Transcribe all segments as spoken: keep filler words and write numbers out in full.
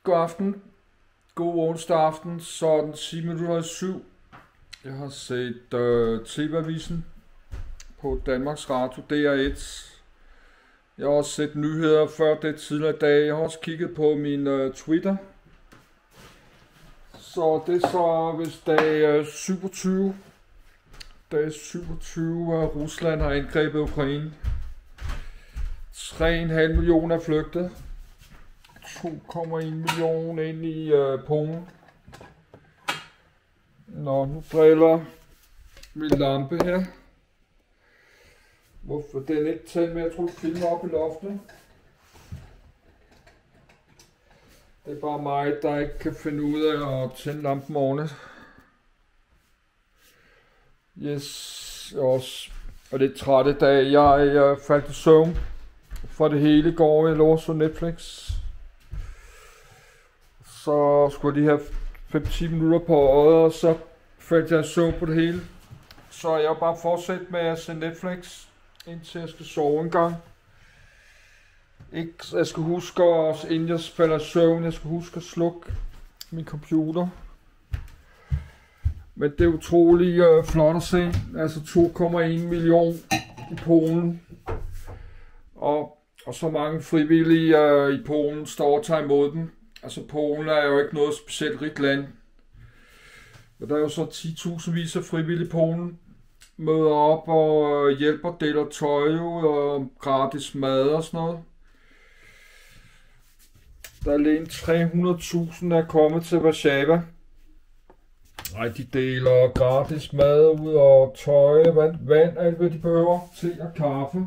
God aften. God onsdag aften, så den ti minutter i syv. Jeg har set øh, T V-avisen på Danmarks Radio, D R et. Jeg har også set nyheder før det tidligere i dag. Jeg har også kigget på min øh, Twitter. Så det er så, hvis dag øh, syvogtyve. Dag syvogtyve, øh, Rusland har angrebet Ukraine. tre komma fem millioner er flygtet. to komma en million ind i øh, Polen. Nå, nu driller min lampe her. Hvorfor den ikke tændt med? Jeg tror, filmer op i loftet. Det er bare mig, der ikke kan finde ud af at tænde lampen ordentligt. Yes, jeg er også og lidt træt i dag. Jeg, jeg faldt i søvn for det hele i går. Jeg lå så Netflix. Så skulle jeg lige have fem til ti minutter på øjet, og så faldt jeg i søvn på det hele. Så jeg vil bare fortsætte med at se Netflix, indtil jeg skal sove en gang. Ikke, jeg skal huske, også inden jeg falder i søvn, jeg skal huske at slukke min computer. Men det er utroligt øh, flot at se. Altså to komma en million i Polen. Og, og så mange frivillige øh, i Polen står og tager imod dem. Altså Polen er jo ikke noget specielt rigt land. Og der er jo så ti tusind vis af frivillige i Polen. Møder op og hjælper, deler tøj og gratis mad og sådan noget. Der er alene tre hundrede tusind er kommet til Warszawa. Ej, de deler gratis mad ud og tøj, vand, vand, alt hvad de behøver, te og kaffe.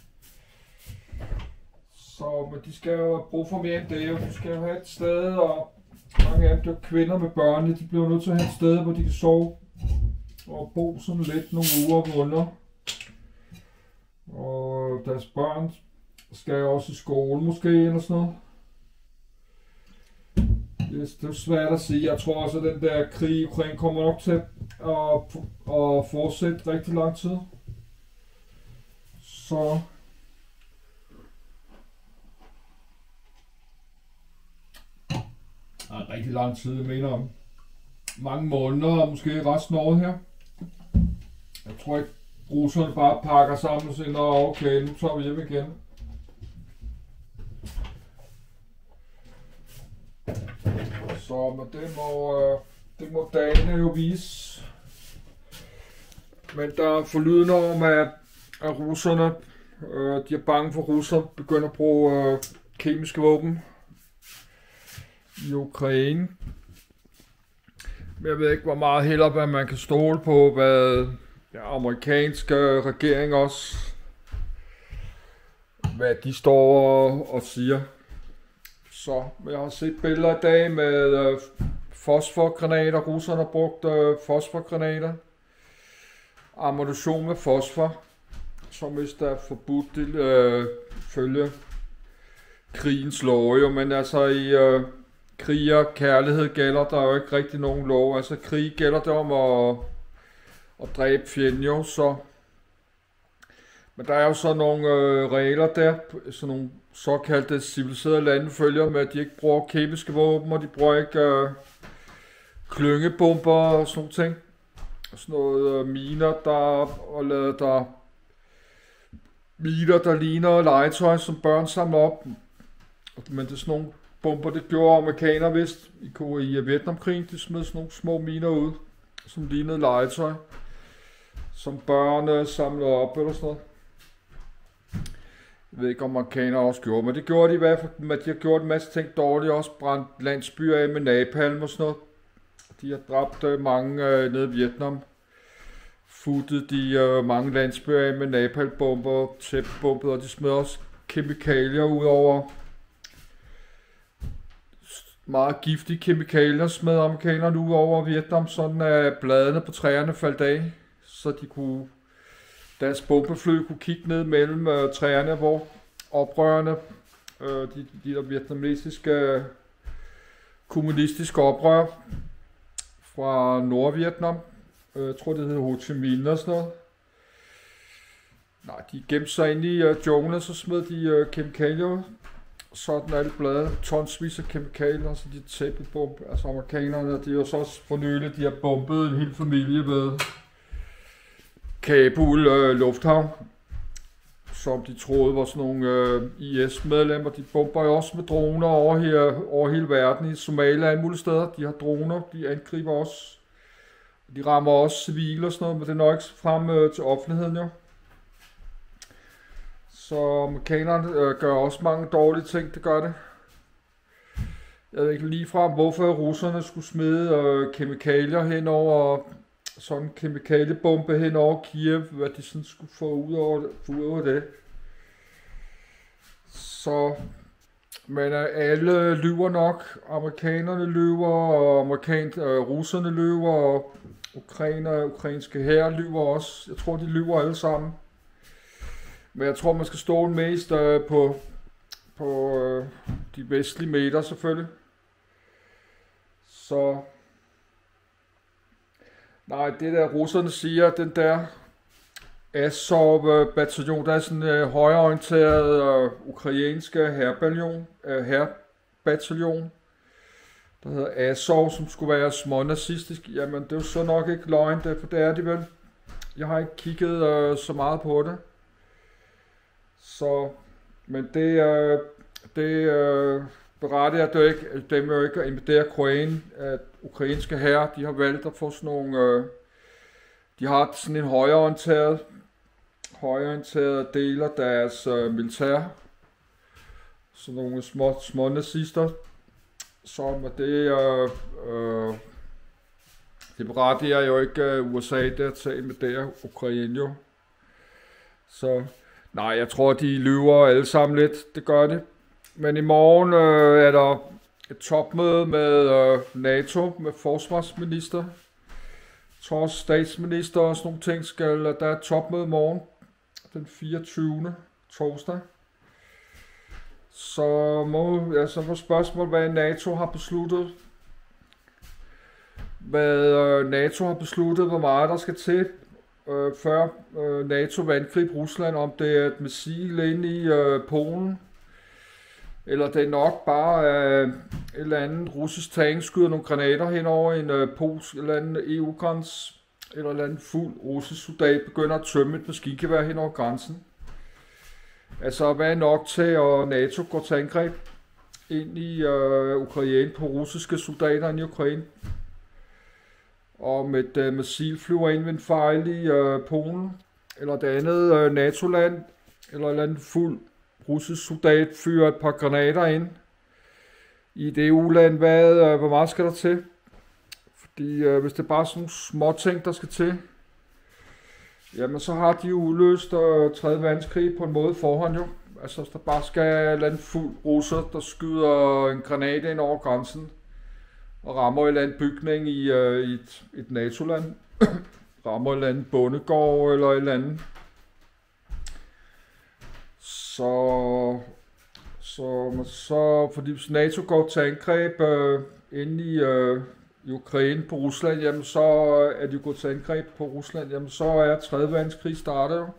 Så men de skal jo bruge for mere end det, og de skal jo have et sted, og mange af dem, der kvinder med børn, de bliver nødt til at have et sted, hvor de kan sove og bo sådan lidt nogle uger under. Og deres børn skal jo også i skole måske, eller sådan noget. Yes, det er svært at sige. Jeg tror også, at den der krig i Ukraine kommer nok til at, at fortsætte rigtig lang tid. Så ja, rigtig lang tid, jeg mener om mange måneder, og måske resten af året her. Jeg tror ikke, russerne bare pakker sammen og siger, nå okay, nu tager vi hjem igen. Så men det må, det må dagene jo vise. Men der er forlydende om, at, at russerne, øh, de er bange for, at russerne begynder at bruge øh, kemiske våben i Ukraine. Men jeg ved ikke, hvor meget heller, hvad man kan stole på, hvad ja, amerikanske regering også, hvad de står og, og siger. Så jeg har set billeder i dag med øh, fosforgranater. Russerne har brugt øh, fosforgranater. Ammunition med fosfor, som hvis der er forbudt øh, følge krigens love. Men altså i øh, krig og kærlighed gælder der jo ikke rigtig nogen lov. Altså krig gælder det om at, at dræbe fjenden jo, så. Men der er jo så nogle øh, regler der, sådan nogle såkaldte civiliserede lande følger med, at de ikke bruger kemiske våben, og de bruger ikke øh, klyngebomber og sådan nogle ting. Sådan noget øh, miner, der og lavet der miner, der ligner legetøj, som børn samler op. Men det er sådan nogle bomber, det gjorde amerikanere vist i, i Vietnamkrigen. De smed sådan nogle små miner ud, som lignede legetøj, som børn øh, samlede op eller sådan noget. Jeg ved ikke, om amerikanere også gjorde, men det gjorde de i hvert fald. Men de har gjort en masse ting dårligt, også brændt landsbyer af med napalm og sådan noget. De har dræbt øh, mange øh, nede i Vietnam. Futtet de øh, mange landsbyer af med napalmbomber, tæppebomber, og de smed også kemikalier ud over. Meget giftige kemikalier smed amerikanerne ud over Vietnam, sådan at bladene på træerne faldt af, så de kunne, deres bombefly kunne kigge ned mellem øh, træerne, hvor oprørerne, øh, de, de der vietnamesiske øh, kommunistiske oprør fra Nordvietnam, øh, jeg tror det hedder Ho Chi Minh og sådan noget. Nej, de gemte sig ind i øh, junglen, så smed de øh, kemikalier ud. sådan alle blade, tonsvis af kemikalier, så de tæppebomb, altså amerikanerne, de har jo så også for nylig, de har bombet en hel familie ved Kabul øh, lufthavn, som de troede var sådan nogle øh, I S-medlemmer. De bomber jo også med droner over, her, over hele verden, i Somalia og alle mulige steder. De har droner, de angriber også. De rammer også civile og sådan noget, men det er nok ikke frem øh, til offentligheden jo. Så amerikanerne øh, gør også mange dårlige ting, det gør det. Jeg ved ikke lige frem, hvorfor russerne skulle smide øh, kemikalier hen over, sådan en kemikaliebombe hen over Kiev, hvad de sådan skulle få ud over det. Få ud over det. Så, men øh, alle lyver nok. Amerikanerne lyver, og amerikan, øh, russerne lyver, og ukrainer, ukrainske hær lyver også. Jeg tror, de lyver alle sammen. Men jeg tror, man skal stole mest øh, på, på øh, de vestlige medier selvfølgelig. Så nej, det der russerne siger, den der Azov-bataljon, der er sådan en øh, højreorienteret øh, ukrainske hærbataljon, øh, hærbataljon, der hedder Azov, som skulle være smånazistisk. Jamen, det er jo så nok ikke løgn, det, for det er de vel. Jeg har ikke kigget øh, så meget på det. Så, men det, øh, det øh, berettiger det ikke, dem jo ikke at invadere Ukraine, at ukrainske herrer, de har valgt at få sådan nogle, øh, de har sådan en højreorienteret, højreorienteret del af deres øh, militær, sådan nogle små, små nazister, som det, øh, øh, det berettiger jo ikke øh, U S A der til at invadere Ukraine jo. Så nej, jeg tror, de lyver alle sammen lidt. Det gør det. Men i morgen øh, er der et topmøde med øh, NATO, med forsvarsminister. Jeg tror også statsminister og sådan nogle ting skal. Der er et topmøde i morgen, den fireogtyvende torsdag. Så må jeg så få spørgsmål, hvad NATO har besluttet. Hvad øh, NATO har besluttet, hvor meget der skal til. Øh, før øh, NATO vil angribe Rusland, om det er et missil inde i øh, Polen, eller det er nok bare øh, et eller andet russisk tank skyder nogle granater hen over en øh, polsk eller anden E U-grænse, eller en eller anden fuld russisk soldat begynder at tømme et maskingevær hen over grænsen. Altså, hvad er nok til, at NATO går til angreb ind i øh, Ukraine på russiske soldater ind i Ukraine? Om et øh, missil flyver ind ved en fejl i øh, Polen, eller det andet øh, NATO-land, eller et eller andet fuld russisk soldat fyrer et par granater ind i et E U-land, hvad, øh, hvor meget skal der til? Fordi øh, hvis det er bare sådan nogle små ting, der skal til, jamen så har de jo udløst øh, tredje verdenskrig på en måde forhånd jo. Altså hvis der bare skal et eller andet fuld russer, der skyder en granat ind over grænsen, og rammer et eller andet bygning i, øh, i et, et NATO-land, rammer et eller andet bondegård eller et eller andet. Så, så, så fordi hvis NATO går til angreb øh, inde i, øh, i Ukraine på Rusland, jamen så er de gået til angreb på Rusland, jamen så er tredje verdenskrig startet jo.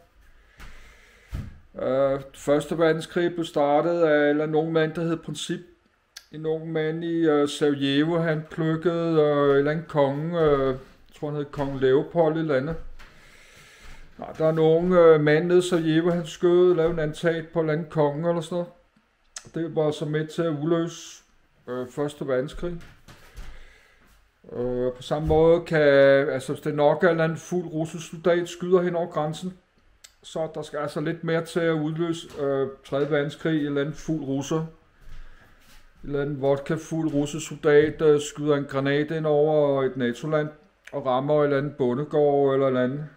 Øh, første verdenskrig blev startet af eller nogen mand, der hed Princip. En ung mand i uh, Sarajevo, han plukkede uh, en eller anden konge, uh, jeg tror han hed kong Leopold eller andet. Nej, der er nogen uh, mand nede i Sarajevo, han skød, lavede en attentat på en eller anden konge eller sådan noget. Det var så med til at udløse uh, første verdenskrig. Uh, på samme måde kan, altså hvis det er nok er en eller anden fuld russisk soldat skyder hen over grænsen, så der skal altså lidt mere til at udløse uh, tredje verdenskrig, en eller anden fuld russer. En eller anden vodka fuld russisk soldat der skyder en granat ind over et NATO-land og rammer et eller andet bondegård eller et eller andet.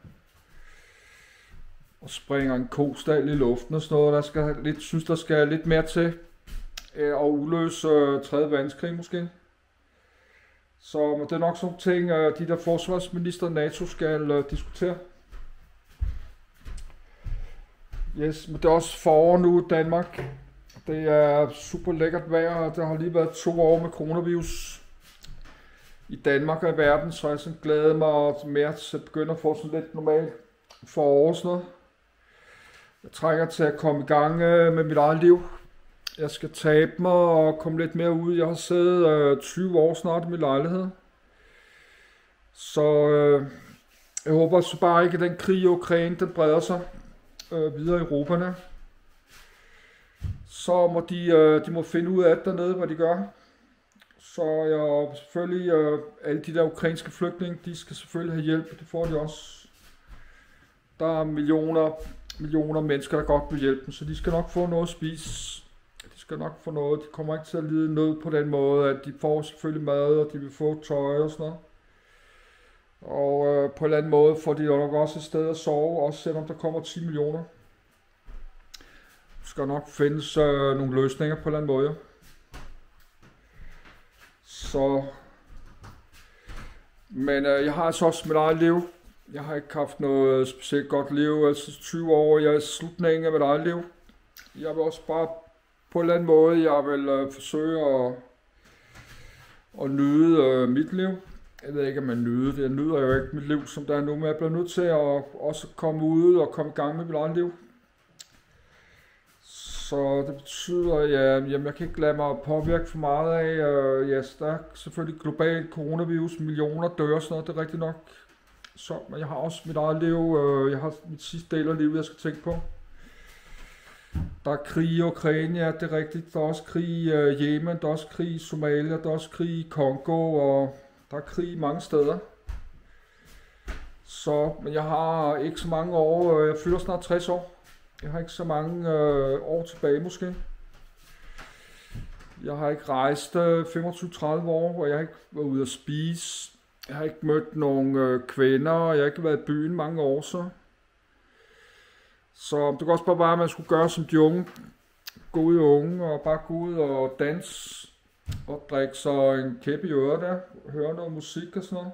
Og springer en kostal i luften og sådan noget. Der skal lidt, synes der skal lidt mere til at udløse uh, tredje verdenskrig måske. Så men det er nok sådan ting, uh, de der forsvarsminister NATO skal uh, diskutere. Yes, men det er også forår nu i Danmark. Det er super lækkert vejr, og der har lige været to år med coronavirus i Danmark og i verden, så jeg sådan glæder mig mere til at begynde at få sådan lidt normalt forår og sådan noget. Jeg trænger til at komme i gang med mit eget liv Jeg skal tabe mig og komme lidt mere ud. Jeg har siddet øh, tyve år snart i min lejlighed. Så øh, jeg håber så bare ikke, at den krig i Ukraine, den breder sig øh, videre i Europa. Så må de, øh, de må finde ud af det dernede, hvad de gør. Så jeg selvfølgelig, øh, alle de der ukrainske flygtninge, de skal selvfølgelig have hjælp, og det får de også. Der er millioner, millioner mennesker, der godt vil hjælpe dem, så de skal nok få noget at spise. De skal nok få noget, de kommer ikke til at lide nød på den måde, at de får selvfølgelig mad, og de vil få tøj og sådan noget. Og øh, på en eller anden måde får de nok også et sted at sove, også selvom der kommer ti millioner. Der skal nok findes øh, nogle løsninger på en eller anden måde. Så, men øh, jeg har altså også mit eget liv. Jeg har ikke haft noget specielt godt liv, altså tyve år. Jeg er i slutningen af mit eget liv. Jeg vil også bare på en eller anden måde, jeg vil øh, forsøge at, at nyde øh, mit liv. Jeg ved ikke, om man nyder det. Jeg nyder jo ikke mit liv, som der er nu, men jeg bliver nødt til at også komme ud og komme i gang med mit eget liv. Så det betyder, at ja, jamen, jeg kan ikke lade mig påvirke for meget af. Øh, ja, der er selvfølgelig globalt coronavirus, millioner dør og sådan noget, det er rigtigt nok. Så, men jeg har også mit eget liv, øh, jeg har mit sidste del af livet, jeg skal tænke på. Der er krig i Ukraine, ja, det er rigtigt. Der er også krig i øh, Yemen, der er også krig i Somalia, der er også krig i Kongo, og der er krig mange steder. Så, men jeg har ikke så mange år, jeg fylder snart tres år. Jeg har ikke så mange øh, år tilbage måske. Jeg har ikke rejst øh, femogtyve til tredive år, og jeg har ikke været ude at spise. Jeg har ikke mødt nogen øh, kvinder, og jeg har ikke været i byen mange år så. Så det kan også bare være, at man skulle gøre som de unge, gode unge, og bare gå ud og danse, og drikke så en kæppe i øret der, høre noget musik og sådan noget.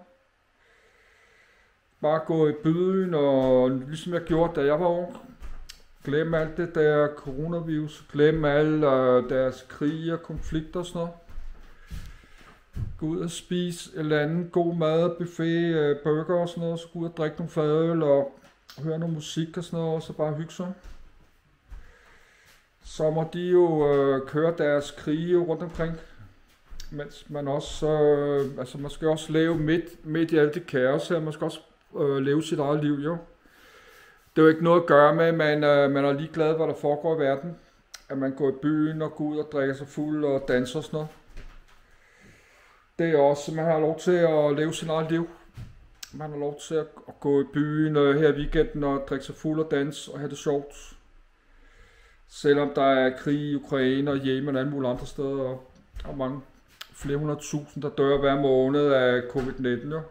Bare gå i byen, og ligesom jeg gjorde, da jeg var ung. Glem alt det der coronavirus, glem alle uh, deres krige og konflikter og sådan noget. Gå ud og spise et eller andet god mad, buffet, uh, burger og sådan noget, så gå ud og drikke nogle fadøl og høre noget musik og sådan noget, og så bare hygge sig. Så må de jo uh, køre deres krige rundt omkring, mens man også, uh, altså man skal også leve midt, midt i alt det kaos her, man skal også uh, leve sit eget liv jo. Det er jo ikke noget at gøre med, at man, øh, man er ligeglad, hvad der foregår i verden. At man går i byen og går ud og drikker sig fuld og danser og sådan noget. Det er også, at man har lov til at leve sit eget liv. Man har lov til at gå i byen øh, her i weekenden og drikke sig fuld og danse og have det sjovt. Selvom der er krig i Ukraine og Yemen og alle mulige andre steder. Og der er mange flere hundrede tusind, der dør hver måned af covid nitten jo.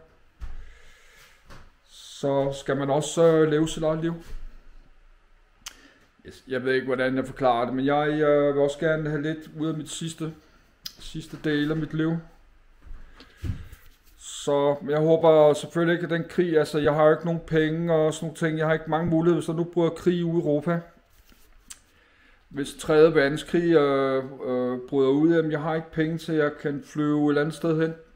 Så skal man også øh, leve sit eget liv. Jeg ved ikke, hvordan jeg forklarer det, men jeg øh, vil også gerne have lidt ud af mit sidste, sidste del af mit liv. Så jeg håber selvfølgelig ikke, at den krig, altså jeg har jo ikke nogen penge og sådan nogle ting, jeg har ikke mange muligheder, hvis der nu bryder krig ud i Europa. Hvis tredje verdenskrig øh, øh, bryder ud, jamen jeg har ikke penge til, at jeg kan flyve et eller andet sted hen.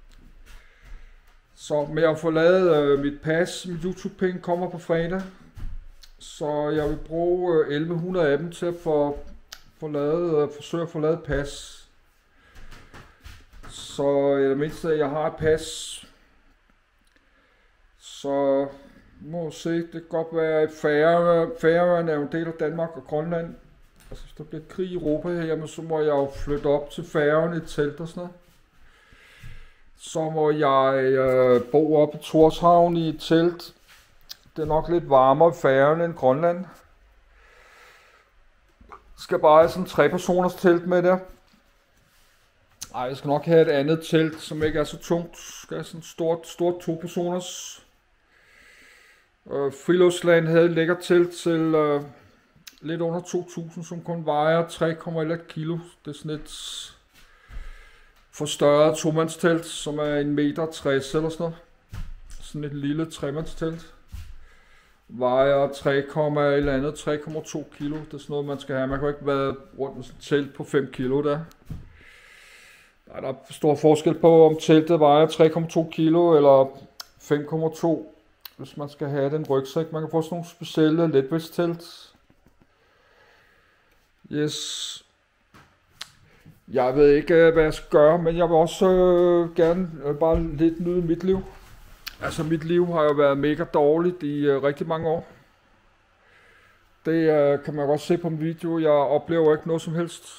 Så med at få lavet øh, mit pas, mit YouTube-penge kommer på fredag. Så jeg vil bruge øh, elleve hundrede af dem til at få, få lavet, øh, forsøge at få lavet pas. Så i det mindste, at jeg har et pas. Så må se, det kan godt være, at Færøerne er en del af Danmark og Grønland. Altså hvis der bliver krig i Europa her, jamen, så må jeg jo flytte op til Færøerne i et telt og sådan noget. Så må jeg øh, bo oppe i Tórshavn i et telt. Det er nok lidt varmere i Færøerne end Grønland. Skal bare have sådan en tre personers telt med der. Ej, jeg skal nok have et andet telt, som ikke er så tungt. Skal have sådan et stort, stort to personers. Øh, Friluftsland havde et lækkert telt til øh, lidt under to tusind, som kun vejer tre komma et kilo. Det er sådan et forstørret tomandstelt, som er en meter tres eller sådan noget. Sådan et lille tremandstelt. Vejer tre, eller andet, tre komma to kilo. Det er sådan noget, man skal have. Man kan ikke være rundt med sådan et telt på fem kilo der. Der er stor forskel på, om teltet vejer tre komma to kilo eller fem komma to. Hvis man skal have den rygsæk. Man kan få sådan nogle specielle letvægtstelt. Yes. Jeg ved ikke, øh, hvad jeg skal gøre, men jeg vil også øh, gerne øh, bare lidt nyde mit liv. Altså, mit liv har jo været mega dårligt i øh, rigtig mange år. Det øh, kan man godt se på min video. Jeg oplever ikke noget som helst.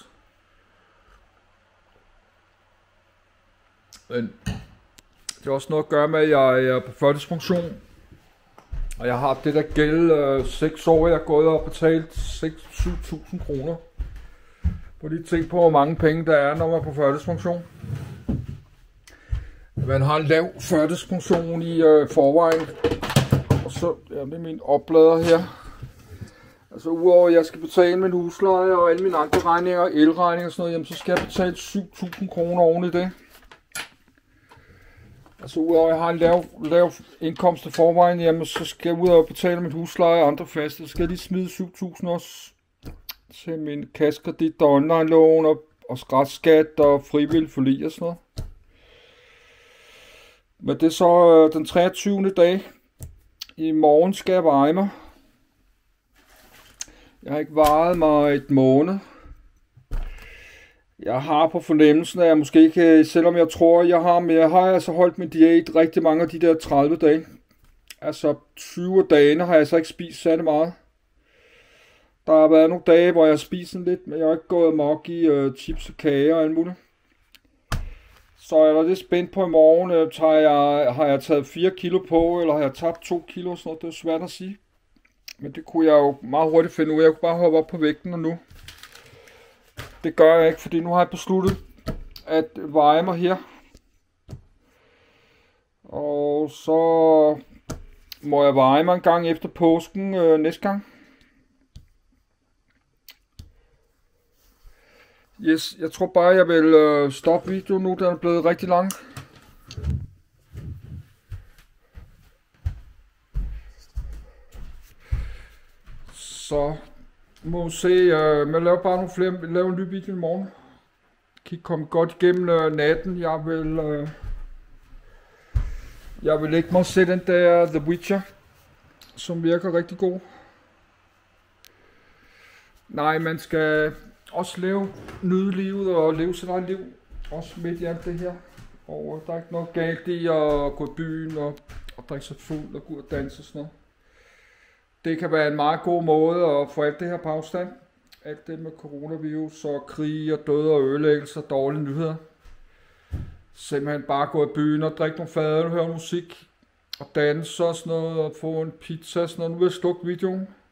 Men det har også noget at gøre med, at jeg er på førtidspension. Og jeg har det der gæld øh, seks år, jeg har gået og betalt seks til syv tusind kroner. På de ting på, hvor mange penge der er, når man er på førtidspension. Man har en lav førtidspension i øh, forvejen. Og så ja, det er min oplader her. Altså udover at jeg skal betale min husleje og alle mine andre regninger, elregninger og sådan noget, jamen, så skal jeg betale syv tusind kroner oven i det. Altså udover at jeg har en lav, lav indkomst i forvejen, jamen, så skal jeg ud og betale min husleje og andre faste. Så skal jeg lige smide syv tusind også til min kassekredit og online lån og, og retskat og frivillig forlig og sådan noget. Men det er så øh, den treogtyvende dag. I morgen skal jeg veje mig. Jeg har ikke vejet mig et måned. Jeg har på fornemmelsen, at jeg måske ikke, selvom jeg tror, jeg har, men jeg har altså holdt min diæt rigtig mange af de der tredive dage. Altså tyve dage har jeg så ikke spist særlig meget. Der har været nogle dage, hvor jeg har spist lidt, men jeg har ikke gået amok i øh, chips og kage og alt muligt. Så jeg er lidt spændt på i morgen, øh, tager jeg, har jeg taget fire kilo på, eller har jeg tabt to kilo og sådan noget. Det er svært at sige. Men det kunne jeg jo meget hurtigt finde ud af. Jeg kunne bare hoppe op på vægten og nu. Det gør jeg ikke, fordi nu har jeg besluttet at veje mig her. Og så må jeg veje mig en gang efter påsken øh, næste gang. Yes, jeg tror bare, jeg vil øh, stoppe videoen nu, den er blevet rigtig lang. Så må vi se, øh, jeg laver bare nogle flere, jeg laver en ny video i morgen. Kan komme godt igennem øh, natten. Jeg vil, øh, jeg vil ikke må se den der The Witcher, som virker rigtig god. Nej, man skal også leve, nyde livet og leve sit eget liv. Også midt i alt det her. Og der er ikke noget galt i at gå i byen og, og drikke sig fuld og gå ud og danse og sådan noget. Det kan være en meget god måde at få alt det her på afstand. Alt det med coronavirus og krig og død og ødelæggelse og dårlige nyheder. Simpelthen bare gå i byen og drikke nogle fadøl, høre musik og danse og sådan noget og få en pizza og sådan noget. Nu vil jeg slukke videoen.